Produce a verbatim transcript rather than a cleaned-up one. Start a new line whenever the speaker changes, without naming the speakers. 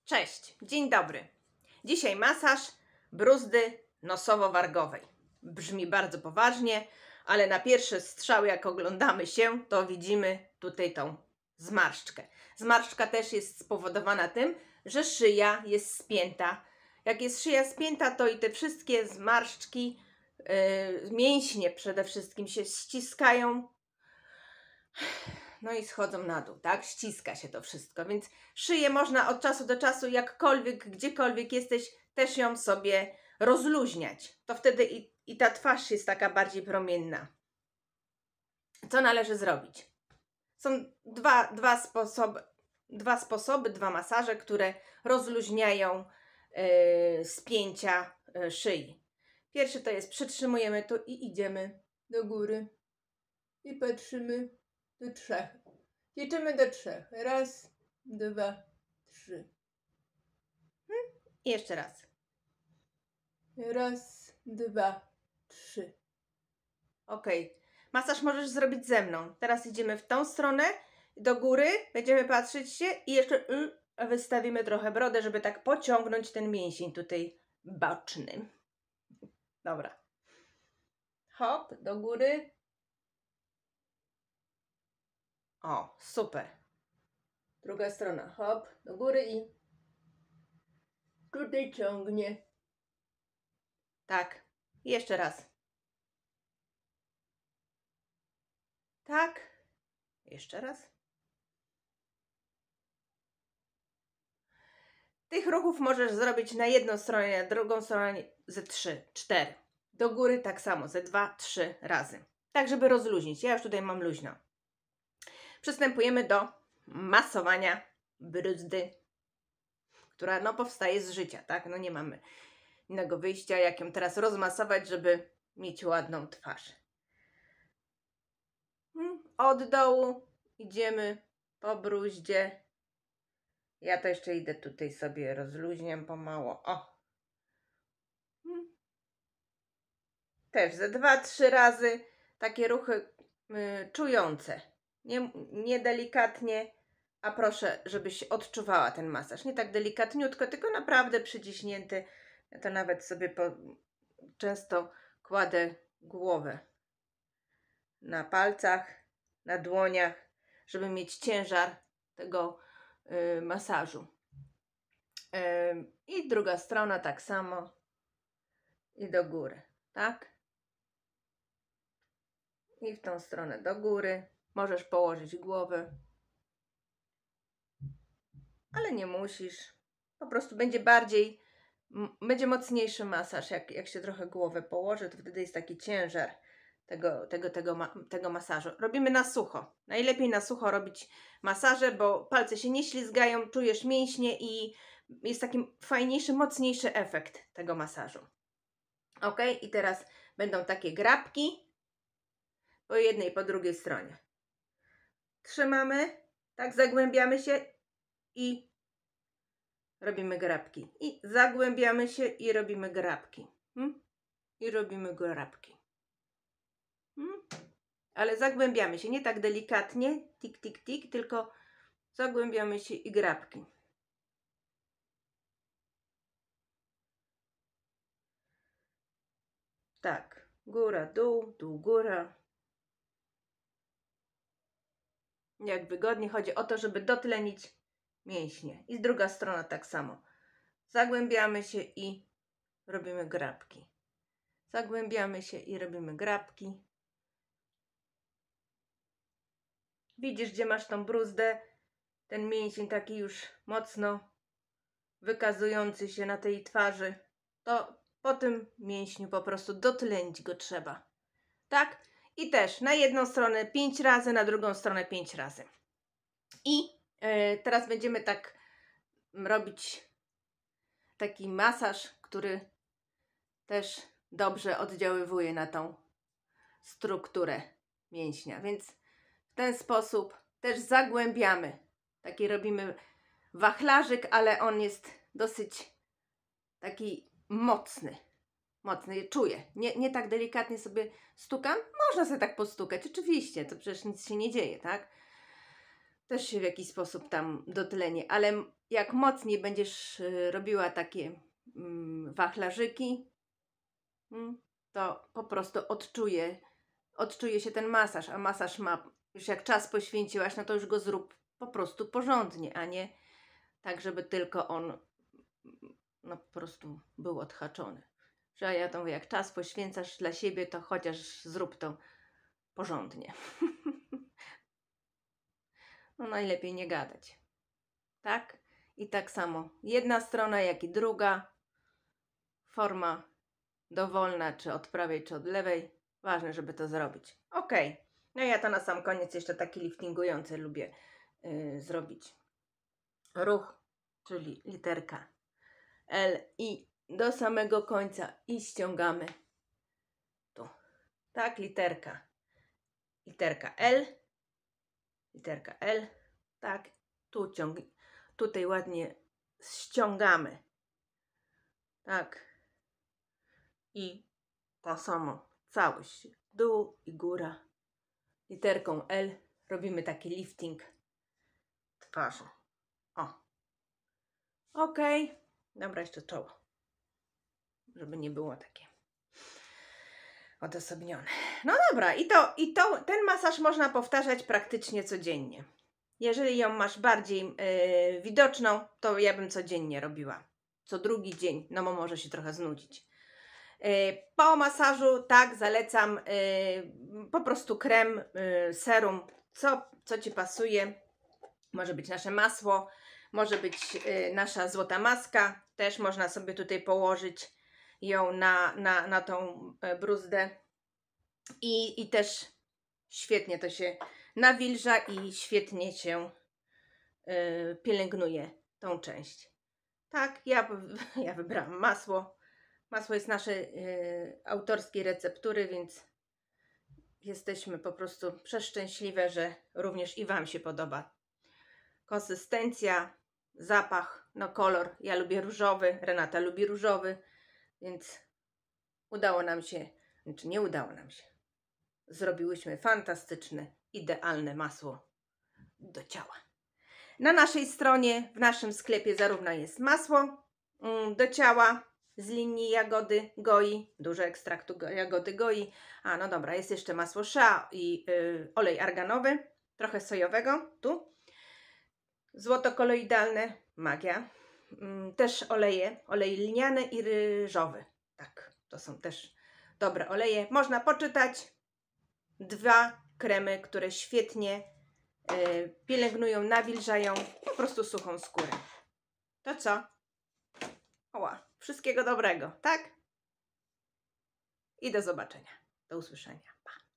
Cześć, dzień dobry. Dzisiaj masaż bruzdy nosowo-wargowej. Brzmi bardzo poważnie, ale na pierwszy strzał, jak oglądamy się, to widzimy tutaj tą zmarszczkę. Zmarszczka też jest spowodowana tym, że szyja jest spięta. Jak jest szyja spięta, to i te wszystkie zmarszczki, yy, mięśnie przede wszystkim się ściskają, no i schodzą na dół, tak? Ściska się to wszystko, więc szyję można od czasu do czasu, jakkolwiek, gdziekolwiek jesteś, też ją sobie rozluźniać. To wtedy i, i ta twarz jest taka bardziej promienna. Co należy zrobić? Są dwa, dwa, sposoby, dwa sposoby, dwa masaże, które rozluźniają yy, spięcia yy, szyi. Pierwszy to jest przytrzymujemy tu i idziemy do góry i patrzymy do trzech. Liczymy do trzech. Raz, dwa, trzy. Hmm? I jeszcze raz. Raz, dwa, trzy. Ok. Masaż możesz zrobić ze mną. Teraz idziemy w tą stronę, do góry, będziemy patrzeć się i jeszcze y, wystawimy trochę brodę, żeby tak pociągnąć ten mięsień tutaj boczny. Dobra. Hop, do góry. O, super. Druga strona. Hop, do góry i tutaj ciągnie. Tak. Jeszcze raz. Tak. Jeszcze raz. Tych ruchów możesz zrobić na jedną stronę, na drugą stronę ze trzy, cztery. Do góry tak samo, ze dwa, trzy razy. Tak, żeby rozluźnić. Ja już tutaj mam luźno. Przystępujemy do masowania bruzdy, która no powstaje z życia, tak? No nie mamy innego wyjścia, jak ją teraz rozmasować, żeby mieć ładną twarz. Od dołu idziemy po bruździe. Ja to jeszcze idę tutaj sobie rozluźniam pomału. O! Też ze dwa, trzy razy takie ruchy y, czujące. Nie, nie delikatnie, a proszę, żebyś odczuwała ten masaż. Nie tak delikatniutko, tylko naprawdę przyciśnięty. Ja to nawet sobie po, często kładę głowę na palcach, na dłoniach, żeby mieć ciężar tego y, masażu. Y, I druga strona tak samo. I do góry, tak? I w tą stronę do góry. Możesz położyć głowę, ale nie musisz. Po prostu będzie bardziej, będzie mocniejszy masaż. Jak, jak się trochę głowę położy, to wtedy jest taki ciężar tego, tego, tego, ma, tego masażu. Robimy na sucho. Najlepiej na sucho robić masaże, bo palce się nie ślizgają, czujesz mięśnie i jest taki fajniejszy, mocniejszy efekt tego masażu. Ok? I teraz będą takie grabki po jednej i po drugiej stronie. Trzymamy, tak zagłębiamy się i robimy grabki. I zagłębiamy się i robimy grabki. Hmm? I robimy grabki. Hmm? Ale zagłębiamy się, nie tak delikatnie, tik, tik, tik, tylko zagłębiamy się i grabki. Tak, góra, dół, dół, góra. Jak wygodnie. Chodzi o to, żeby dotlenić mięśnie. I druga strona tak samo. Zagłębiamy się i robimy grabki. Zagłębiamy się i robimy grabki. Widzisz, gdzie masz tą bruzdę? Ten mięsień taki już mocno wykazujący się na tej twarzy. To po tym mięśniu po prostu dotlenić go trzeba. Tak? I też na jedną stronę pięć razy, na drugą stronę pięć razy. I yy, teraz będziemy tak robić taki masaż, który też dobrze oddziaływuje na tą strukturę mięśnia. Więc w ten sposób też zagłębiamy. Taki robimy wachlarzyk, ale on jest dosyć taki mocny. Mocny, czuję. Nie, nie tak delikatnie sobie stukam. Można sobie tak postukać, oczywiście, to przecież nic się nie dzieje, tak? Też się w jakiś sposób tam dotlenie, ale jak mocniej będziesz y, robiła takie mm, wachlarzyki, mm, to po prostu odczuje, odczuje się ten masaż, a masaż ma, już jak czas poświęciłaś, no to już go zrób po prostu porządnie, a nie tak, żeby tylko on no po prostu był odhaczony. Że ja to mówię, jak czas poświęcasz dla siebie, to chociaż zrób to porządnie. No najlepiej nie gadać. Tak? I tak samo jedna strona, jak i druga. Forma dowolna, czy od prawej, czy od lewej. Ważne, żeby to zrobić. Ok. No ja to na sam koniec jeszcze taki liftingujący lubię yy, zrobić. Ruch, czyli literka L i do samego końca i ściągamy tu. Tak, literka. Literka L. Literka L. Tak, tu ciąg, tutaj ładnie ściągamy. Tak. I to samo. Całość. Dół i góra. Literką L robimy taki lifting twarzy. O. Ok. Dobra, jeszcze czoło. Żeby nie było takie odosobnione. No dobra, i to, i to ten masaż można powtarzać praktycznie codziennie. Jeżeli ją masz bardziej yy, widoczną, to ja bym codziennie robiła. Co drugi dzień, no bo może się trochę znudzić. Yy, po masażu, tak, zalecam yy, po prostu krem, yy, serum, co, co Ci pasuje. Może być nasze masło, może być yy, nasza złota maska. Też można sobie tutaj położyć ją na, na, na tą bruzdę. I, I też świetnie to się nawilża i świetnie się yy, pielęgnuje tą część. Tak, ja, ja wybrałam masło. Masło jest naszej yy, autorskiej receptury, więc jesteśmy po prostu przeszczęśliwe, że również i Wam się podoba. Konsystencja, zapach, no kolor. Ja lubię różowy, Renata lubi różowy, więc udało nam się, znaczy nie udało nam się. Zrobiłyśmy fantastyczne, idealne masło do ciała. Na naszej stronie, w naszym sklepie zarówno jest masło mm, do ciała z linii jagody goi, dużo ekstraktu jagody goi. A no dobra, jest jeszcze masło shea i y, olej arganowy, trochę sojowego, tu. Złoto koloidalne, magia. Mm, też oleje, olej lniany i ryżowy. Tak, to są też dobre oleje. Można poczytać. Dwa kremy, które świetnie y, pielęgnują, nawilżają po prostu suchą skórę. To co? Oła, wszystkiego dobrego, tak? I do zobaczenia. Do usłyszenia. Pa.